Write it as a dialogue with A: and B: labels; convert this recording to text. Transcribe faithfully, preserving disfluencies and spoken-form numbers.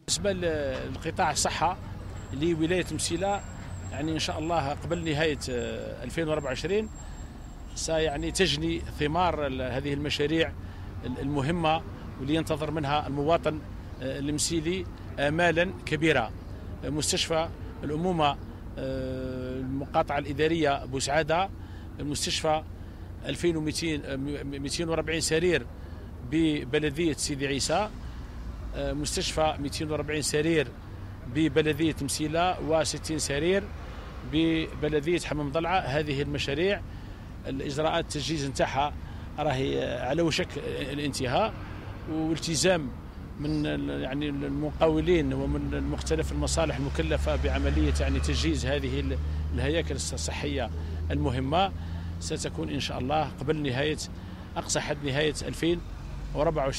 A: بالنسبة لقطاع الصحة لولاية مسيلة، يعني إن شاء الله قبل نهاية ألفين وأربعة وعشرين سيعني تجني ثمار هذه المشاريع المهمة واللي ينتظر منها المواطن المسيلي آمالا كبيرة. مستشفى الأمومة المقاطعة الإدارية بوسعادة، المستشفى ألفين ومئتين وأربعين سرير ببلدية سيدي عيسى، مستشفى مئتين وأربعين سرير ببلدية مسيلة، وستين سرير ببلدية حمام ضلعة. هذه المشاريع الإجراءات التجهيز نتاعها راهي على وشك الانتهاء، والتزام من يعني المقاولين ومن مختلف المصالح المكلفة بعملية يعني تجهيز هذه الهياكل الصحية المهمة ستكون إن شاء الله قبل نهاية أقصى حد نهاية ألفين وأربعة وعشرين.